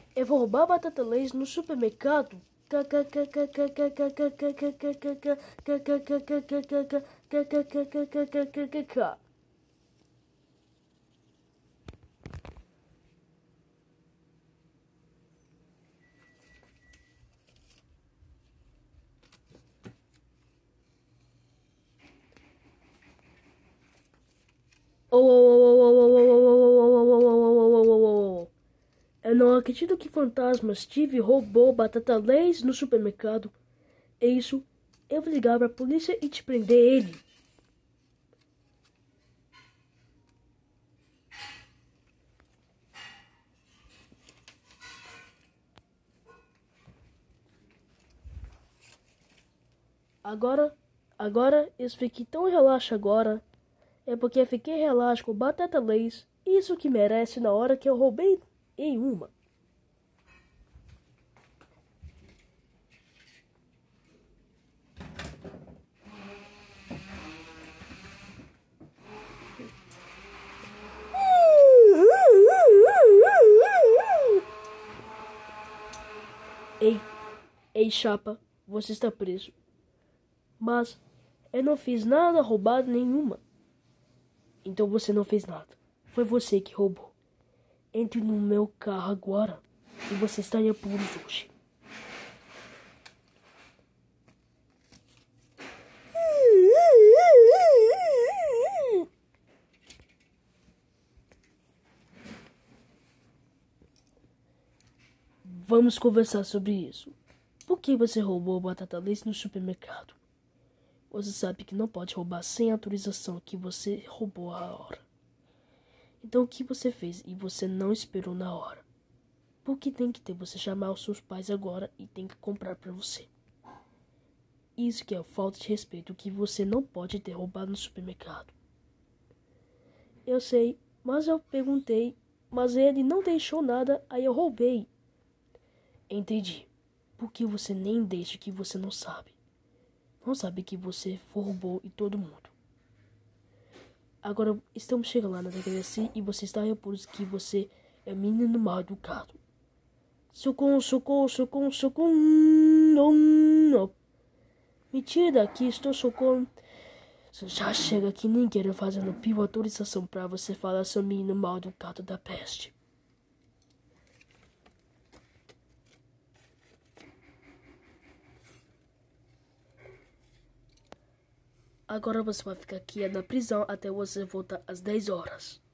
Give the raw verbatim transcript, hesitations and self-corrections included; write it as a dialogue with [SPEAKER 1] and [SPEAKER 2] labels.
[SPEAKER 1] Eu vou roubar batata Lay's no supermercado. Eu não acredito que fantasma Steve roubou batata Lay's no supermercado. É isso. Eu vou ligar pra polícia e te prender ele. Agora, agora, eu fiquei tão relaxo agora. É porque eu fiquei relaxo com batata Lay's. Isso que merece na hora que eu roubei em uma. Ei, ei, chapa, você está preso. Mas eu não fiz nada roubado nenhuma. Então você não fez nada. Foi você que roubou. Entre no meu carro agora e você está em apuros hoje. Vamos conversar sobre isso. Por que você roubou batata Lay's no supermercado? Você sabe que não pode roubar sem autorização, que você roubou a hora. Então o que você fez e você não esperou na hora? Por que tem que ter você chamar os seus pais agora e tem que comprar para você? Isso que é falta de respeito que você não pode ter roubado no supermercado. Eu sei, mas eu perguntei, mas ele não deixou nada, aí eu roubei. Entendi. Por que você nem deixa que você não sabe? Não sabe que você roubou e todo mundo. Agora estamos chegando lá na delegacia e você está em apuros que você é menino mal educado. Socorro, socorro, socorro, socorro. Não, não. Me tira daqui, estou socorro. Você já chega aqui nem quero fazendo pior autorização pra você falar seu menino mal educado da peste. Agora você vai ficar aqui na prisão até você voltar às dez horas.